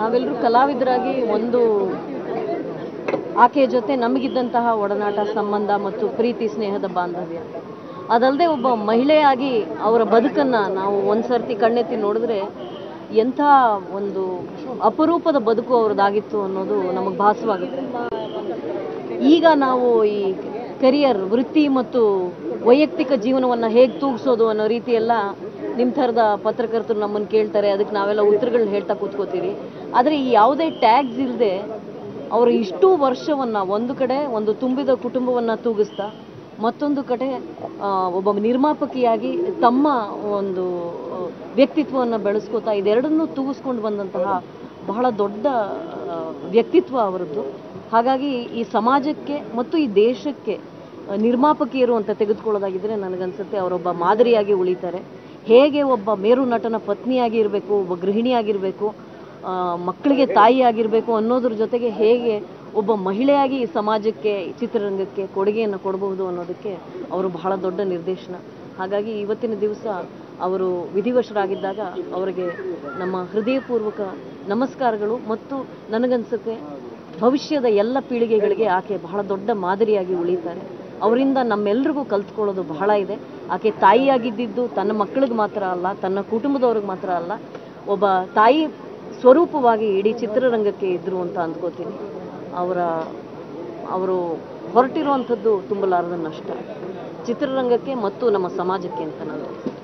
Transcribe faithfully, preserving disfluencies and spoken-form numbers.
ನಾವೆಲ್ಲರೂ ಕಲಾವಿದರಾಗಿ ಒಂದು ಆಕೆಯ ಜೊತೆ ನಮಗಿದ್ದಂತಹ ಒಡನಾಟ ಸಂಬಂಧ ಮತ್ತು ಪ್ರೀತಿ ಸ್ನೇಹದ ಬಾಂಧವ್ಯ ಅದಲ್ಲದೆ ಒಬ್ಬ ಮಹಿಳೆಯಾಗಿ ಅವರ ಬದುಕನ್ನು ನಾವು ಒಂದ್ಸರ್ತಿ ಕಣ್ಣೆತ್ತಿ ನೋಡಿದ್ರೆ ಎಂಥ ಒಂದು ಅಪರೂಪದ ಬದುಕು ಅವ್ರದ್ದಾಗಿತ್ತು ಅನ್ನೋದು ನಮಗೆ ಭಾಸವಾಗುತ್ತೆ. ಈಗ ನಾವು ಈ ಕರಿಯರ್ ವೃತ್ತಿ ಮತ್ತು ವೈಯಕ್ತಿಕ ಜೀವನವನ್ನು ಹೇಗೆ ತೂಗಿಸೋದು ಅನ್ನೋ ರೀತಿಯೆಲ್ಲ ನಿಮ್ಮ ಥರದ ಪತ್ರಕರ್ತರು ನಮ್ಮನ್ನು ಕೇಳ್ತಾರೆ, ಅದಕ್ಕೆ ನಾವೆಲ್ಲ ಉತ್ತರಗಳನ್ನ ಹೇಳ್ತಾ ಕೂತ್ಕೋತೀವಿ. ಆದರೆ ಈ ಯಾವುದೇ ಟ್ಯಾಗ್ಸ್ ಇಲ್ಲದೆ ಅವರು ಇಷ್ಟು ವರ್ಷವನ್ನು ಒಂದು ಕಡೆ ಒಂದು ತುಂಬಿದ ಕುಟುಂಬವನ್ನು ತೂಗಿಸ್ತಾ ಮತ್ತೊಂದು ಕಡೆ ಒಬ್ಬ ನಿರ್ಮಾಪಕಿಯಾಗಿ ತಮ್ಮ ಒಂದು ವ್ಯಕ್ತಿತ್ವವನ್ನು ಬೆಳೆಸ್ಕೋತಾ ಇದೆರಡನ್ನೂ ತೂಗಿಸ್ಕೊಂಡು ಬಂದಂತಹ ಬಹಳ ದೊಡ್ಡ ವ್ಯಕ್ತಿತ್ವ ಅವರದ್ದು. ಹಾಗಾಗಿ ಈ ಸಮಾಜಕ್ಕೆ ಮತ್ತು ಈ ದೇಶಕ್ಕೆ ನಿರ್ಮಾಪಕಿಯರು ಅಂತ ತೆಗೆದುಕೊಳ್ಳೋದಾಗಿದ್ದರೆ ನನಗನ್ಸುತ್ತೆ ಅವರೊಬ್ಬ ಮಾದರಿಯಾಗಿ ಉಳಿತಾರೆ. ಹೇಗೆ ಒಬ್ಬ ಮೇರು ನಟನ ಪತ್ನಿಯಾಗಿ ಇರಬೇಕು, ಒಬ್ಬ ಗೃಹಿಣಿಯಾಗಿರಬೇಕು, ಮಕ್ಕಳಿಗೆ ತಾಯಿಯಾಗಿರಬೇಕು ಅನ್ನೋದ್ರ ಜೊತೆಗೆ ಹೇಗೆ ಒಬ್ಬ ಮಹಿಳೆಯಾಗಿ ಈ ಸಮಾಜಕ್ಕೆ ಚಿತ್ರರಂಗಕ್ಕೆ ಕೊಡುಗೆಯನ್ನು ಕೊಡಬಹುದು ಅನ್ನೋದಕ್ಕೆ ಅವರು ಬಹಳ ದೊಡ್ಡ ನಿರ್ದೇಶನ. ಹಾಗಾಗಿ ಇವತ್ತಿನ ದಿವಸ ಅವರು ವಿಧಿವಶರಾಗಿದ್ದಾಗ ಅವರಿಗೆ ನಮ್ಮ ಹೃದಯಪೂರ್ವಕ ನಮಸ್ಕಾರಗಳು. ಮತ್ತು ನನಗನ್ಸುತ್ತೆ ಭವಿಷ್ಯದ ಎಲ್ಲ ಪೀಳಿಗೆಗಳಿಗೆ ಆಕೆ ಬಹಳ ದೊಡ್ಡ ಮಾದರಿಯಾಗಿ ಉಳಿತಾರೆ. ಅವರಿಂದ ನಮ್ಮೆಲ್ರಿಗೂ ಕಲ್ತ್ಕೊಳ್ಳೋದು ಬಹಳ ಇದೆ. ಆಕೆ ತಾಯಿಯಾಗಿದ್ದಿದ್ದು ತನ್ನ ಮಕ್ಕಳಿಗೆ ಮಾತ್ರ ಅಲ್ಲ, ತನ್ನ ಕುಟುಂಬದವ್ರಿಗೆ ಮಾತ್ರ ಅಲ್ಲ, ಒಬ್ಬ ತಾಯಿ ಸ್ವರೂಪವಾಗಿ ಇಡೀ ಚಿತ್ರರಂಗಕ್ಕೆ ಇದ್ದರು ಅಂತ ಅಂದ್ಕೋತೀನಿ. ಅವರ ಅವರು ಹೊರಟಿರುವಂಥದ್ದು ತುಂಬಲಾರದ ನಷ್ಟ ಚಿತ್ರರಂಗಕ್ಕೆ ಮತ್ತು ನಮ್ಮ ಸಮಾಜಕ್ಕೆ ಅಂತ ನಾನು